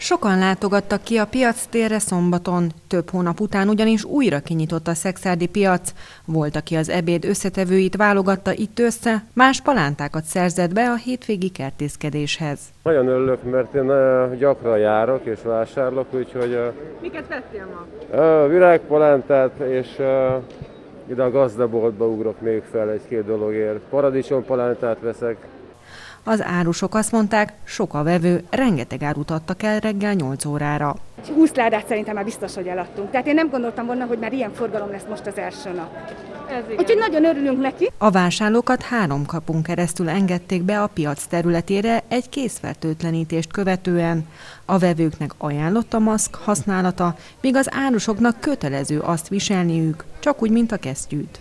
Sokan látogattak ki a piactérre szombaton, több hónap után ugyanis újra kinyitott a szekszárdi piac. Volt, aki az ebéd összetevőit válogatta itt össze, más palántákat szerzett be a hétvégi kertészkedéshez. Nagyon örülök, mert én gyakran járok és vásárolok, úgyhogy... Miket vettél ma? Virágpalántát, és ide a gazdaboltba ugrok még fel egy-két dologért. Paradicsompalántát veszek. Az árusok azt mondták, sok a vevő, rengeteg árut adtak el reggel 8 órára. 20 ládát szerintem már biztos, hogy eladtunk. Tehát én nem gondoltam volna, hogy már ilyen forgalom lesz most az első nap. Úgyhogy nagyon örülünk neki. A vásárlókat 3 kapun keresztül engedték be a piac területére egy készfertőtlenítést követően. A vevőknek ajánlott a maszk használata, míg az árusoknak kötelező azt viselniük, csak úgy, mint a kesztyűt.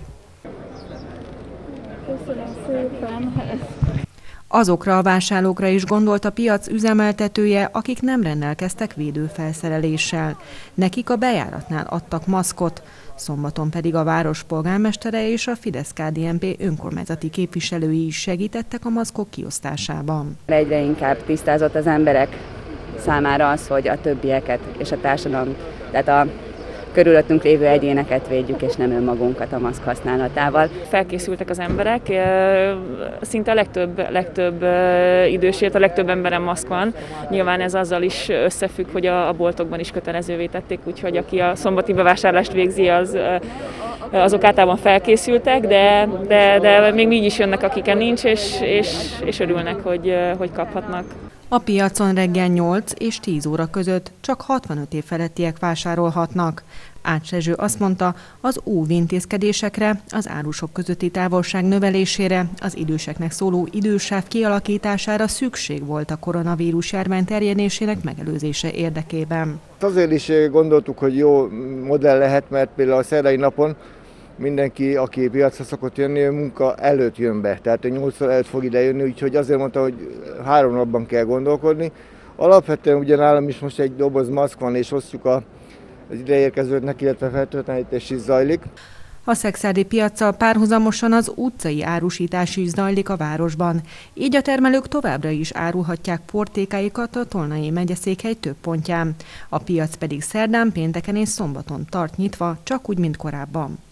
Köszönöm szépen! Azokra a vásárlókra is gondolt a piac üzemeltetője, akik nem rendelkeztek védőfelszereléssel. Nekik a bejáratnál adtak maszkot, szombaton pedig a város polgármestere és a Fidesz-KDNP önkormányzati képviselői is segítettek a maszkok kiosztásában. Egyre inkább tisztázott az emberek számára az, hogy a többieket és a társadalom, tehát a körülöttünk lévő egyéneket védjük, és nem önmagunkat a maszk használatával. Felkészültek az emberek, szinte a legtöbb idősért, a legtöbb emberen maszk van. Nyilván ez azzal is összefügg, hogy a boltokban is kötelezővé tették, úgyhogy aki a szombati bevásárlást végzi, azok általában felkészültek, de még így is jönnek, akiken nincs, és örülnek, hogy kaphatnak. A piacon reggel 8 és 10 óra között csak 65 év felettiek vásárolhatnak. Ács Rezső azt mondta, az óvintézkedésekre, az árusok közötti távolság növelésére, az időseknek szóló idősáv kialakítására szükség volt a koronavírus járvány terjedésének megelőzése érdekében. Azért is gondoltuk, hogy jó modell lehet, mert például a szerdai napon mindenki, aki piacra szokott jönni, munka előtt jön be, tehát 8 előtt fog ide jönni, úgyhogy azért mondta, hogy 3 napban kell gondolkodni. Alapvetően ugye nálam is most egy doboz maszk van, és osztjuk az ideérkezőknek, illetve fertőtlenítés is zajlik. A szekszárdi piaccal párhuzamosan az utcai árusítás is zajlik a városban. Így a termelők továbbra is árulhatják portékáikat a Tolnai megyeszékhely több pontján. A piac pedig szerdán, pénteken és szombaton tart nyitva, csak úgy, mint korábban.